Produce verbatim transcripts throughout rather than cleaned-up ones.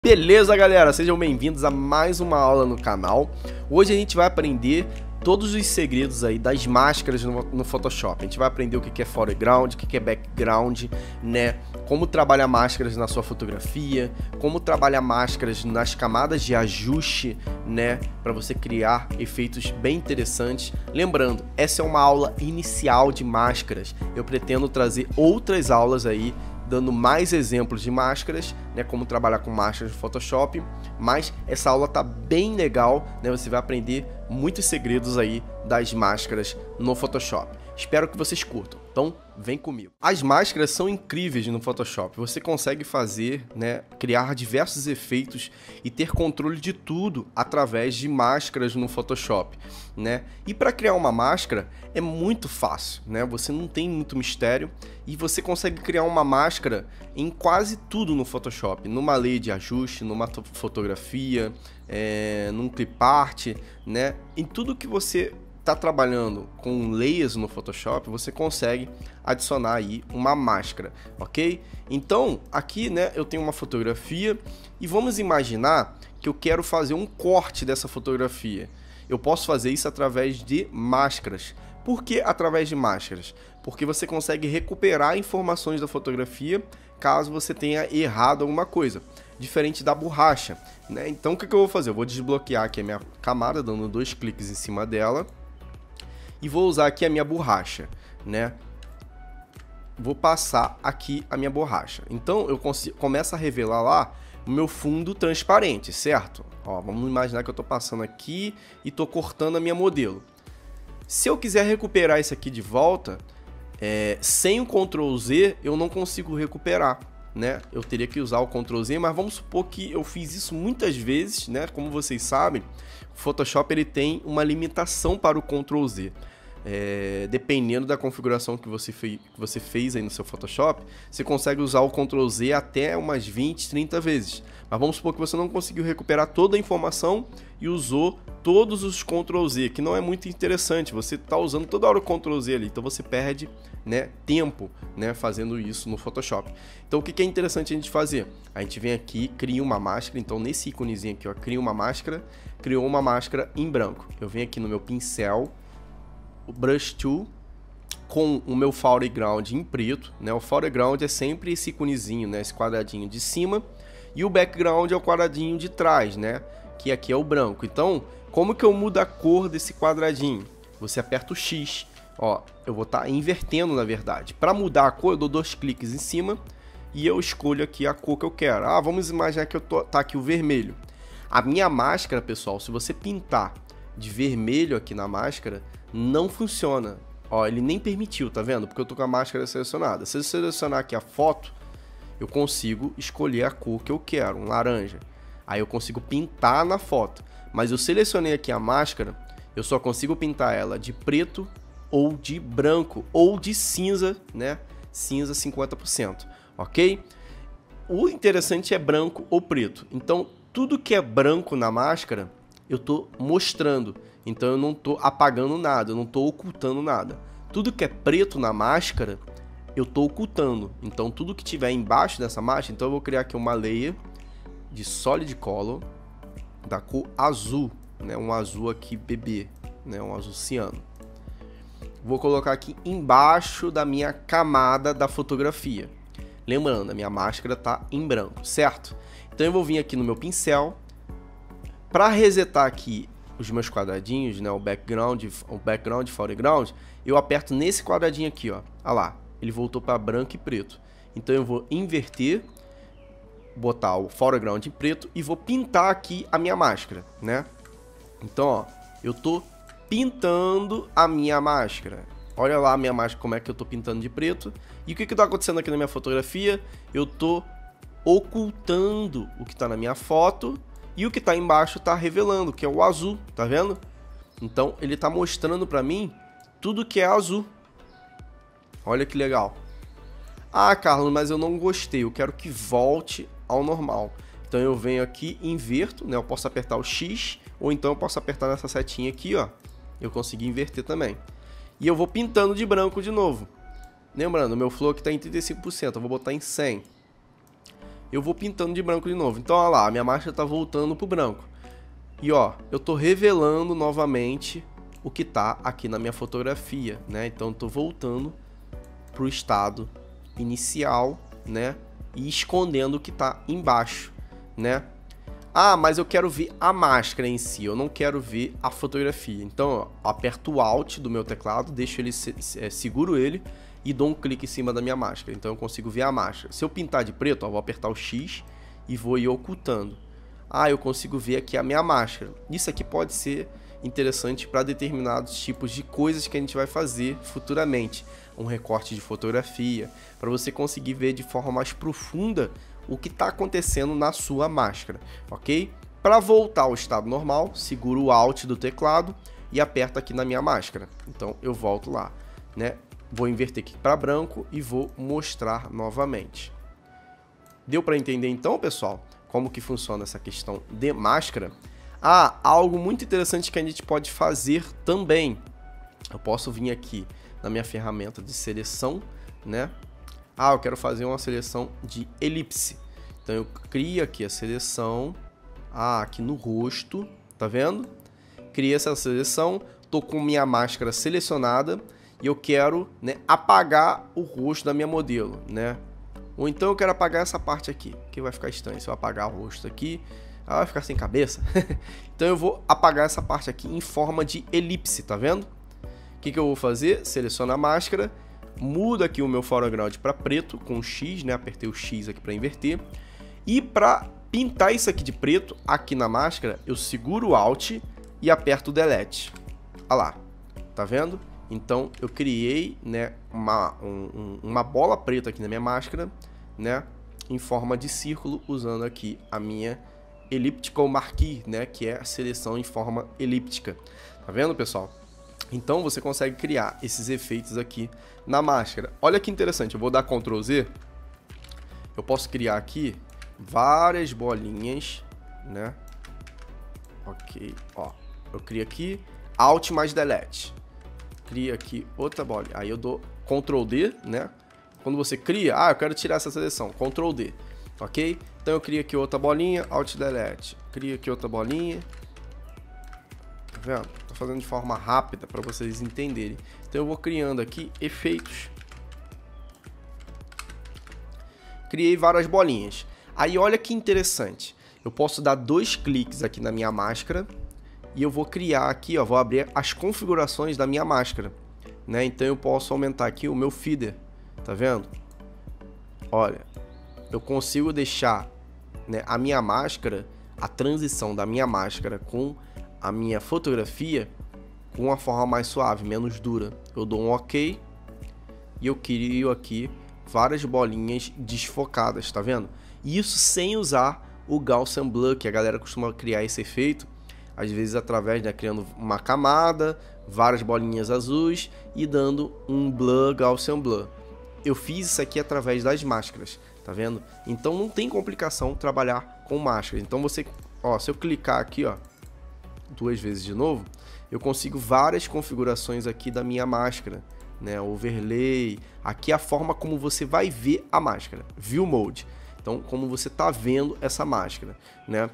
Beleza, galera? Sejam bem-vindos a mais uma aula no canal. Hoje a gente vai aprender todos os segredos aí das máscaras no, no Photoshop. A gente vai aprender o que é foreground, o que é background, né? Como trabalhar máscaras na sua fotografia, como trabalhar máscaras nas camadas de ajuste, né? Para você criar efeitos bem interessantes. Lembrando, essa é uma aula inicial de máscaras. Eu pretendo trazer outras aulas aí dando mais exemplos de máscaras, né, como trabalhar com máscaras no Photoshop, mas essa aula tá bem legal, né, você vai aprender muitos segredos aí das máscaras no Photoshop. Espero que vocês curtam, então vem comigo. As máscaras são incríveis no Photoshop, você consegue fazer, né, criar diversos efeitos e ter controle de tudo através de máscaras no Photoshop, né? E para criar uma máscara é muito fácil, né? Você não tem muito mistério e você consegue criar uma máscara em quase tudo no Photoshop, numa lei de ajuste, numa fotografia, é, num clip art, né? Em tudo que você está trabalhando com layers no Photoshop, você consegue adicionar aí uma máscara, ok? Então, aqui, né, eu tenho uma fotografia e vamos imaginar que eu quero fazer um corte dessa fotografia. Eu posso fazer isso através de máscaras. Por que através de máscaras? Porque você consegue recuperar informações da fotografia caso você tenha errado alguma coisa, diferente da borracha, né? Então, o que que eu vou fazer? Eu vou desbloquear aqui a minha camada, dando dois cliques em cima dela. E vou usar aqui a minha borracha, né? Vou passar aqui a minha borracha. Então eu consigo, começo a revelar lá o meu fundo transparente, certo? Ó, vamos imaginar que eu tô passando aqui e tô cortando a minha modelo. Se eu quiser recuperar isso aqui de volta, é, sem o control Z eu não consigo recuperar, né? Eu teria que usar o control Z, mas vamos supor que eu fiz isso muitas vezes, né? Como vocês sabem, o Photoshop ele tem uma limitação para o control Z. É, dependendo da configuração que você, fei, que você fez aí no seu Photoshop, você consegue usar o control Z até umas vinte, trinta vezes. Mas vamos supor que você não conseguiu recuperar toda a informação e usou todos os control Z, que não é muito interessante. Você está usando toda hora o control Z ali, então você perde, né, tempo, né, fazendo isso no Photoshop. Então o que, que é interessante a gente fazer? A gente vem aqui, cria uma máscara. Então nesse íconezinho aqui, ó, cria uma máscara, criou uma máscara em branco. Eu venho aqui no meu pincel, o Brush Tool, com o meu foreground em preto, né? O foreground é sempre esse iconezinho, né? Esse quadradinho de cima, e o background é o quadradinho de trás, né? Que aqui é o branco. Então, como que eu mudo a cor desse quadradinho? Você aperta o X, ó, eu vou estar tá invertendo na verdade. Para mudar a cor, eu dou dois cliques em cima e eu escolho aqui a cor que eu quero. Ah, vamos imaginar que eu tô, tá aqui o vermelho. A minha máscara, pessoal, se você pintar de vermelho aqui na máscara, não funciona. Ó, ele nem permitiu, tá vendo? Porque eu tô com a máscara selecionada. Se eu selecionar aqui a foto, eu consigo escolher a cor que eu quero, um laranja. Aí eu consigo pintar na foto. Mas eu selecionei aqui a máscara, eu só consigo pintar ela de preto ou de branco ou de cinza, né? Cinza cinquenta por cento, ok? O interessante é branco ou preto. Então, tudo que é branco na máscara, eu tô mostrando. Então eu não estou apagando nada, eu não estou ocultando nada. Tudo que é preto na máscara, eu estou ocultando. Então tudo que tiver embaixo dessa máscara, então eu vou criar aqui uma layer de Solid Color da cor azul, né? Um azul aqui bebê, né? Um azul ciano. Vou colocar aqui embaixo da minha camada da fotografia. Lembrando, a minha máscara está em branco, certo? Então eu vou vir aqui no meu pincel. Para resetar aqui os meus quadradinhos, né, o background, o background, foreground, eu aperto nesse quadradinho aqui, ó. Olha lá, ele voltou para branco e preto. Então eu vou inverter, botar o foreground em preto e vou pintar aqui a minha máscara, né? Então, ó, eu tô pintando a minha máscara. Olha lá a minha máscara, como é que eu tô pintando de preto. E o que que tá acontecendo aqui na minha fotografia? Eu tô ocultando o que tá na minha foto. E o que está embaixo está revelando, que é o azul, tá vendo? Então ele está mostrando para mim tudo que é azul. Olha que legal. Ah, Carlos, mas eu não gostei, eu quero que volte ao normal. Então eu venho aqui, inverto, né? Eu posso apertar o X, ou então eu posso apertar nessa setinha aqui, ó. Eu consegui inverter também. E eu vou pintando de branco de novo. Lembrando, o meu flow aqui está em trinta e cinco por cento, eu vou botar em cem. eu vou pintando de branco de novo. Então, olha lá, a minha máscara tá voltando pro branco. E ó, eu tô revelando novamente o que tá aqui na minha fotografia, né? Então, eu tô voltando pro estado inicial, né? E escondendo o que tá embaixo, né? Ah, mas eu quero ver a máscara em si, eu não quero ver a fotografia. Então, ó, aperto o Alt do meu teclado, deixo ele, é, seguro ele e dou um clique em cima da minha máscara. Então eu consigo ver a máscara. Se eu pintar de preto, ó, vou apertar o X e vou ir ocultando. Ah, eu consigo ver aqui a minha máscara. Isso aqui pode ser interessante para determinados tipos de coisas que a gente vai fazer futuramente. Um recorte de fotografia, para você conseguir ver de forma mais profunda o que está acontecendo na sua máscara, ok? Para voltar ao estado normal, seguro o Alt do teclado e aperto aqui na minha máscara. Então eu volto lá, né? Vou inverter aqui para branco e vou mostrar novamente. Deu para entender então, pessoal, como que funciona essa questão de máscara? Ah, algo muito interessante que a gente pode fazer também. Eu posso vir aqui na minha ferramenta de seleção, né? Ah, eu quero fazer uma seleção de elipse. Então eu crio aqui a seleção. Ah, aqui no rosto, tá vendo? Criei essa seleção, tô com minha máscara selecionada e eu quero, né, apagar o rosto da minha modelo, né? Ou então eu quero apagar essa parte aqui, que vai ficar estranho. Se eu apagar o rosto aqui, ela vai ficar sem cabeça. Então eu vou apagar essa parte aqui em forma de elipse, tá vendo? O que que eu vou fazer? Seleciono a máscara. Mudo aqui o meu foreground para preto com o X, né? Apertei o X aqui para inverter. E para pintar isso aqui de preto, aqui na máscara, eu seguro o Alt e aperto o Delete. Olha lá, tá vendo? Então eu criei, né, uma, um, uma bola preta aqui na minha máscara, né? Em forma de círculo, usando aqui a minha Elliptical Marquee, né? Que é a seleção em forma elíptica. Tá vendo, pessoal? Então você consegue criar esses efeitos aqui na máscara. Olha que interessante, eu vou dar control Z. Eu posso criar aqui várias bolinhas, né? Ok, ó. Eu crio aqui Alt mais Delete. Cria aqui outra bola. Aí eu dou control D, né? Quando você cria, ah, eu quero tirar essa seleção, control D. Ok? Então eu crio aqui outra bolinha, Alt Delete. Crio aqui outra bolinha. Tá vendo? Tô fazendo de forma rápida para vocês entenderem. Então eu vou criando aqui efeitos. Criei várias bolinhas. Aí olha que interessante. Eu posso dar dois cliques aqui na minha máscara e eu vou criar aqui, ó, vou abrir as configurações da minha máscara, né? Então eu posso aumentar aqui o meu feeder. Tá vendo? Olha, eu consigo deixar, né, a minha máscara, a transição da minha máscara com a minha fotografia com uma forma mais suave, menos dura. Eu dou um OK e eu crio aqui várias bolinhas desfocadas, tá vendo? Isso sem usar o Gaussian Blur, que a galera costuma criar esse efeito, às vezes através, né, criando uma camada, várias bolinhas azuis e dando um Blur, Gaussian Blur. Eu fiz isso aqui através das máscaras, tá vendo? Então não tem complicação trabalhar com máscaras. Então você, ó, se eu clicar aqui, ó, duas vezes de novo, eu consigo várias configurações aqui da minha máscara, né? Overlay, aqui é a forma como você vai ver a máscara, View Mode. Então, como você tá vendo essa máscara, né?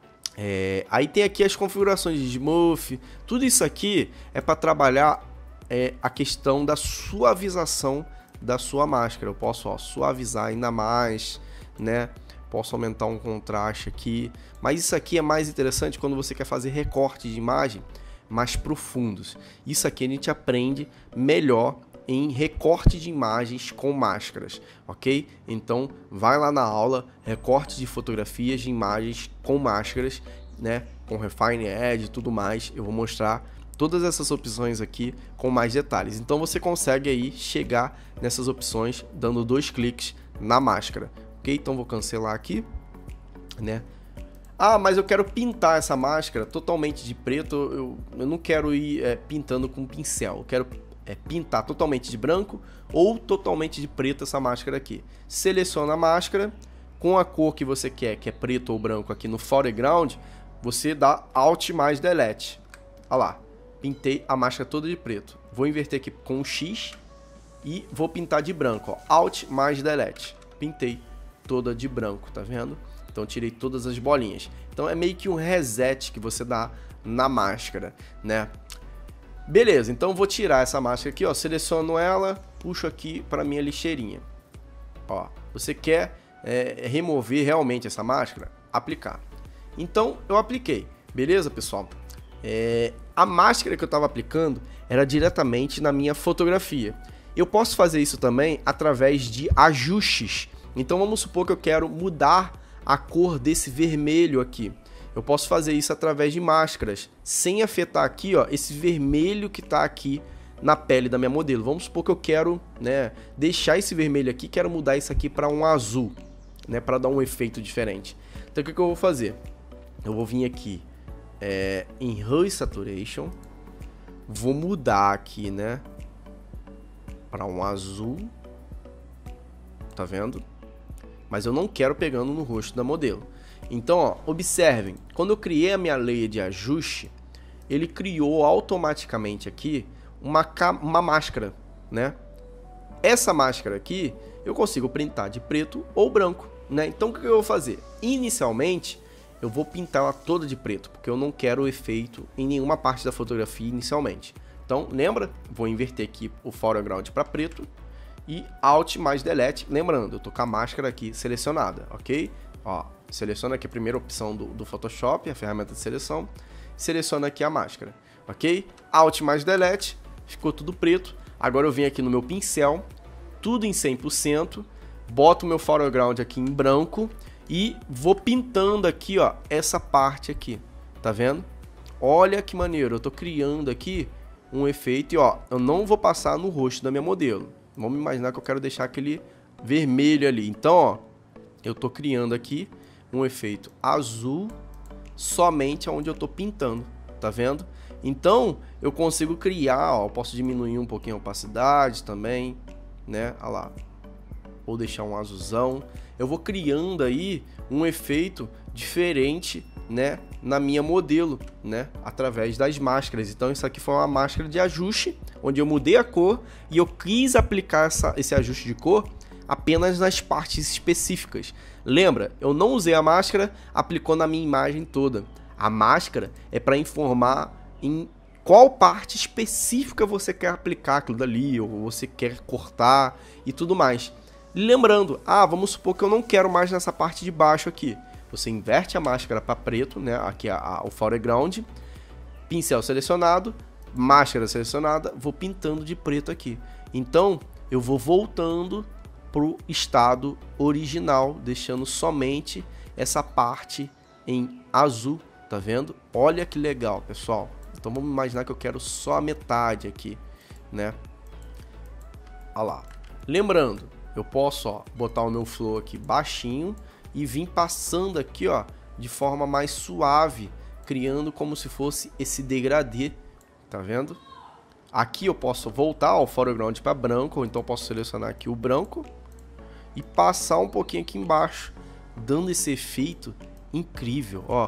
É, aí tem aqui as configurações de Smooth, tudo isso aqui é para trabalhar é, a questão da suavização da sua máscara. Eu posso, ó, suavizar ainda mais, né? Posso aumentar um contraste aqui, mas isso aqui é mais interessante quando você quer fazer recortes de imagem mais profundos. Isso aqui a gente aprende melhor em recorte de imagens com máscaras, ok? Então vai lá na aula, recorte de fotografias de imagens com máscaras, né? Com Refine Edge e tudo mais. Eu vou mostrar todas essas opções aqui com mais detalhes. Então você consegue aí chegar nessas opções dando dois cliques na máscara, ok? Então vou cancelar aqui, né? Ah, mas eu quero pintar essa máscara totalmente de preto. Eu, eu não quero ir é, pintando com pincel. Eu quero é, pintar totalmente de branco ou totalmente de preto essa máscara aqui. Seleciona a máscara com a cor que você quer, que é preto ou branco aqui no foreground. Você dá Alt mais Delete. Olha lá, pintei a máscara toda de preto. Vou inverter aqui com o X e vou pintar de branco. Ó. Alt mais Delete. Pintei toda de branco, tá vendo? Então tirei todas as bolinhas. Então é meio que um reset que você dá na máscara, né? Beleza, então eu vou tirar essa máscara aqui, ó, seleciono ela, puxo aqui para minha lixeirinha. Ó, você quer é, remover realmente essa máscara? Aplicar. Então eu apliquei, beleza, pessoal? É, a máscara que eu estava aplicando era diretamente na minha fotografia. Eu posso fazer isso também através de ajustes. Então vamos supor que eu quero mudar a cor desse vermelho aqui. Eu posso fazer isso através de máscaras, sem afetar aqui, ó, esse vermelho que está aqui na pele da minha modelo. Vamos supor que eu quero, né, deixar esse vermelho aqui, quero mudar isso aqui para um azul, né, para dar um efeito diferente. Então o que, que eu vou fazer? Eu vou vir aqui é, em Hue Saturation, vou mudar aqui, né, para um azul, tá vendo? Mas eu não quero pegando no rosto da modelo. Então, ó, observem, quando eu criei a minha layer de ajuste, ele criou automaticamente aqui uma, uma máscara, né? Essa máscara aqui, eu consigo printar de preto ou branco, né? Então, o que eu vou fazer? Inicialmente, eu vou pintar ela toda de preto, porque eu não quero o efeito em nenhuma parte da fotografia inicialmente. Então, lembra? Vou inverter aqui o foreground para preto e Alt mais Delete. Lembrando, eu tô com a máscara aqui selecionada, ok? Ó, seleciona aqui a primeira opção do, do Photoshop, a ferramenta de seleção. Seleciona aqui a máscara, ok? Alt mais Delete, ficou tudo preto. Agora eu venho aqui no meu pincel, tudo em cem por cento. Boto o meu foreground aqui em branco e vou pintando aqui, ó, essa parte aqui. Tá vendo? Olha que maneiro, eu tô criando aqui um efeito e, ó, eu não vou passar no rosto da minha modelo. Vamos imaginar que eu quero deixar aquele vermelho ali. Então, ó, eu tô criando aqui um efeito azul somente onde eu tô pintando, tá vendo? Então, eu consigo criar, ó, eu posso diminuir um pouquinho a opacidade também, né? Olha lá. Ou deixar um azulzão. Eu vou criando aí um efeito diferente, né, na minha modelo, né, através das máscaras. Então isso aqui foi uma máscara de ajuste, onde eu mudei a cor e eu quis aplicar essa, esse ajuste de cor apenas nas partes específicas. Lembra, eu não usei a máscara, aplicou na minha imagem toda. A máscara é para informar em qual parte específica você quer aplicar aquilo dali, ou você quer cortar e tudo mais. Lembrando, ah, vamos supor que eu não quero mais nessa parte de baixo aqui. Você inverte a máscara para preto, né? Aqui a, a, o foreground, pincel selecionado, máscara selecionada, vou pintando de preto aqui. Então, eu vou voltando para o estado original, deixando somente essa parte em azul, tá vendo? Olha que legal, pessoal. Então, vamos imaginar que eu quero só a metade aqui, né? Olha lá. Lembrando, eu posso, ó, botar o meu flow aqui baixinho e vir passando aqui, ó, de forma mais suave, criando como se fosse esse degradê, tá vendo? Aqui eu posso voltar o foreground para branco, ou então eu posso selecionar aqui o branco e passar um pouquinho aqui embaixo, dando esse efeito incrível, ó,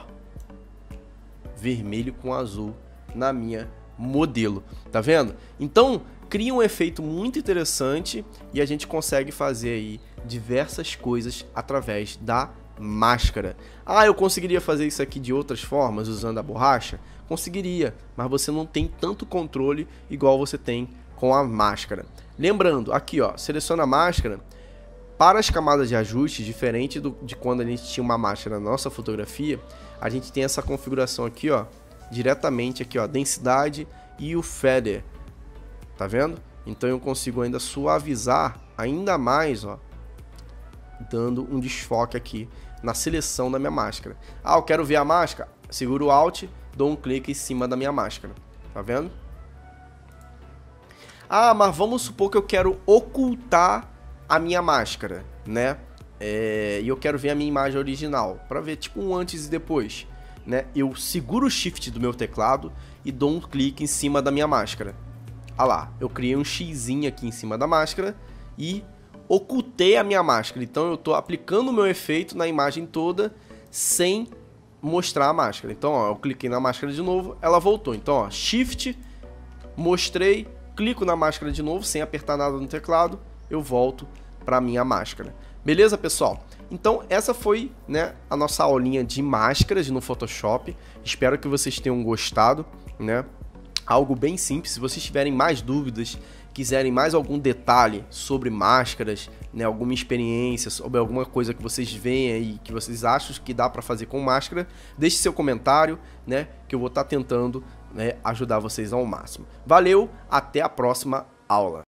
vermelho com azul na minha modelo, tá vendo? Então, cria um efeito muito interessante e a gente consegue fazer aí diversas coisas através da máscara. Ah, eu conseguiria fazer isso aqui de outras formas usando a borracha? Conseguiria, mas você não tem tanto controle igual você tem com a máscara. Lembrando, aqui, ó, seleciona a máscara. Para as camadas de ajuste, diferente do, de quando a gente tinha uma máscara na nossa fotografia, a gente tem essa configuração aqui, ó, diretamente aqui, ó, densidade e o feather. Tá vendo? Então eu consigo ainda suavizar ainda mais, ó, dando um desfoque aqui na seleção da minha máscara. Ah, eu quero ver a máscara? Seguro o Alt, dou um clique em cima da minha máscara. Tá vendo? Ah, mas vamos supor que eu quero ocultar a minha máscara, né? É, e eu quero ver a minha imagem original, para ver tipo um antes e depois, né? Eu seguro o Shift do meu teclado e dou um clique em cima da minha máscara. Ah lá, eu criei um xizinho aqui em cima da máscara e ocultei a minha máscara. Então eu estou aplicando o meu efeito na imagem toda sem mostrar a máscara. Então, ó, eu cliquei na máscara de novo, ela voltou. Então, ó, Shift, mostrei, clico na máscara de novo sem apertar nada no teclado, eu volto para minha máscara. Beleza, pessoal? Então essa foi, né, a nossa aulinha de máscaras no Photoshop. Espero que vocês tenham gostado, né? Algo bem simples. Se vocês tiverem mais dúvidas, quiserem mais algum detalhe sobre máscaras, né, alguma experiência, sobre alguma coisa que vocês veem aí, que vocês acham que dá para fazer com máscara, deixe seu comentário, né, que eu vou estar tentando, né, ajudar vocês ao máximo. Valeu, até a próxima aula.